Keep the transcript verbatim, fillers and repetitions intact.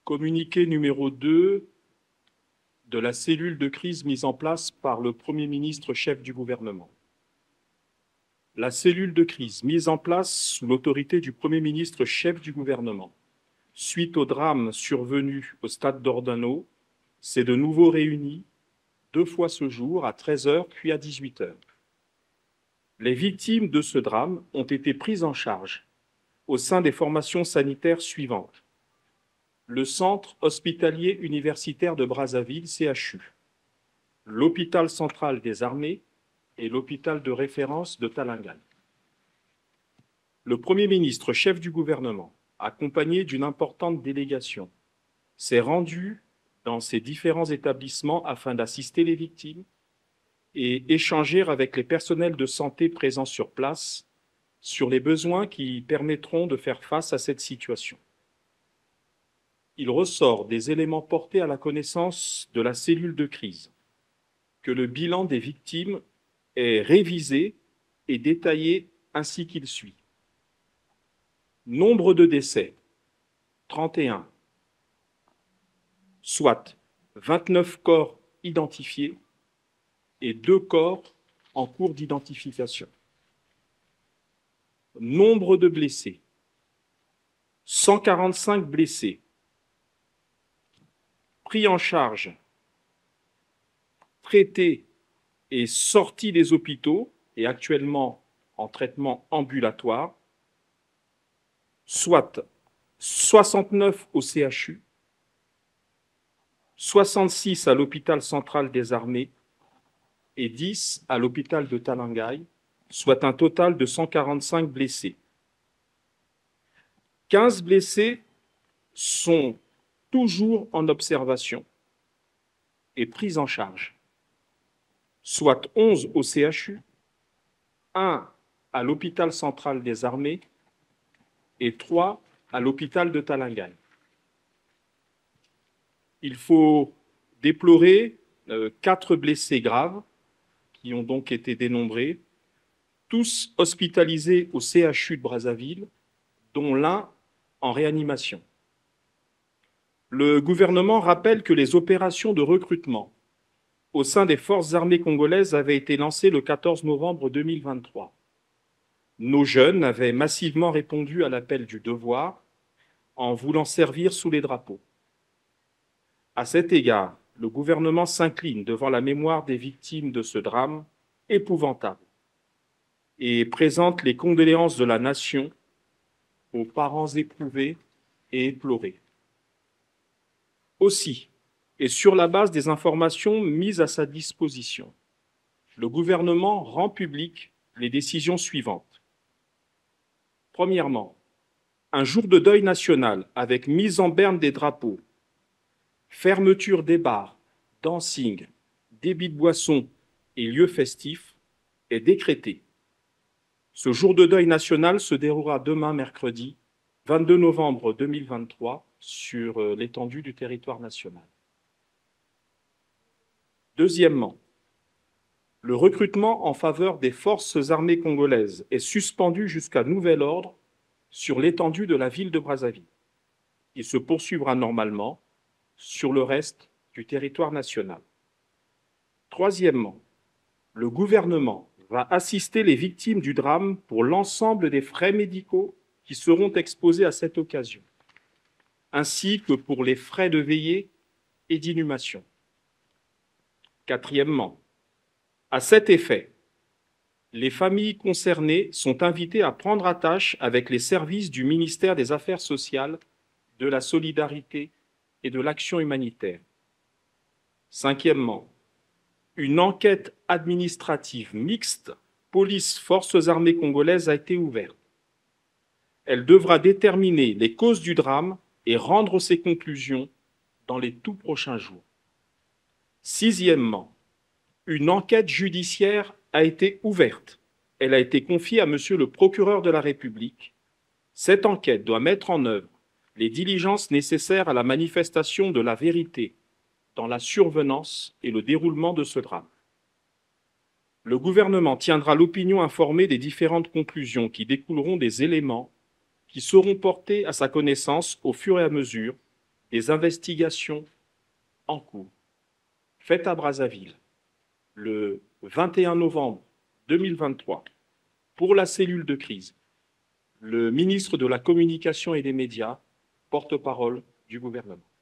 Communiqué numéro deux de la cellule de crise mise en place par le Premier ministre chef du gouvernement. La cellule de crise mise en place sous l'autorité du Premier ministre chef du gouvernement, suite au drame survenu au stade d'Ornano, s'est de nouveau réunie deux fois ce jour à treize heures puis à dix-huit heures. Les victimes de ce drame ont été prises en charge au sein des formations sanitaires suivantes. Le Centre hospitalier universitaire de Brazzaville, C H U, l'Hôpital central des armées et l'hôpital de référence de Talangan. Le Premier ministre, chef du gouvernement, accompagné d'une importante délégation, s'est rendu dans ces différents établissements afin d'assister les victimes et échanger avec les personnels de santé présents sur place sur les besoins qui permettront de faire face à cette situation. Il ressort des éléments portés à la connaissance de la cellule de crise que le bilan des victimes est révisé et détaillé ainsi qu'il suit. Nombre de décès, trente et un, soit vingt-neuf corps identifiés et deux corps en cours d'identification. Nombre de blessés, cent quarante-cinq blessés, pris en charge, traités et sortis des hôpitaux et actuellement en traitement ambulatoire, soit soixante-neuf au C H U, soixante-six à l'hôpital central des armées et dix à l'hôpital de Talangai, soit un total de cent quarante-cinq blessés. quinze blessés sont toujours en observation et pris en charge, soit onze au C H U, un à l'hôpital central des armées et trois à l'hôpital de Talangai. Il faut déplorer euh, quatre blessés graves qui ont donc été dénombrés, tous hospitalisés au C H U de Brazzaville, dont l'un en réanimation. Le gouvernement rappelle que les opérations de recrutement au sein des forces armées congolaises avaient été lancées le quatorze novembre deux mille vingt-trois. Nos jeunes avaient massivement répondu à l'appel du devoir en voulant servir sous les drapeaux. À cet égard, le gouvernement s'incline devant la mémoire des victimes de ce drame épouvantable et présente les condoléances de la nation aux parents éprouvés et éplorés. Aussi, et sur la base des informations mises à sa disposition, le gouvernement rend public les décisions suivantes. Premièrement, un jour de deuil national avec mise en berne des drapeaux, fermeture des bars, dancing, débit de boissons et lieux festifs est décrété. Ce jour de deuil national se déroulera demain, mercredi, vingt-deux novembre deux mille vingt-trois, sur l'étendue du territoire national. Deuxièmement, le recrutement en faveur des forces armées congolaises est suspendu jusqu'à nouvel ordre sur l'étendue de la ville de Brazzaville. Il se poursuivra normalement sur le reste du territoire national. Troisièmement, le gouvernement va assister les victimes du drame pour l'ensemble des frais médicaux qui seront exposés à cette occasion, ainsi que pour les frais de veillée et d'inhumation. Quatrièmement, à cet effet, les familles concernées sont invitées à prendre attache avec les services du ministère des Affaires sociales, de la solidarité et de l'action humanitaire. Cinquièmement, une enquête administrative mixte police-forces armées congolaises a été ouverte. Elle devra déterminer les causes du drame et rendre ses conclusions dans les tout prochains jours. Sixièmement, une enquête judiciaire a été ouverte. Elle a été confiée à Monsieur le procureur de la République. Cette enquête doit mettre en œuvre les diligences nécessaires à la manifestation de la vérité dans la survenance et le déroulement de ce drame. Le gouvernement tiendra l'opinion informée des différentes conclusions qui découleront des éléments qui seront portés à sa connaissance au fur et à mesure des investigations en cours faites à Brazzaville le vingt et un novembre deux mille vingt-trois pour la cellule de crise, le ministre de la Communication et des Médias, porte-parole du gouvernement.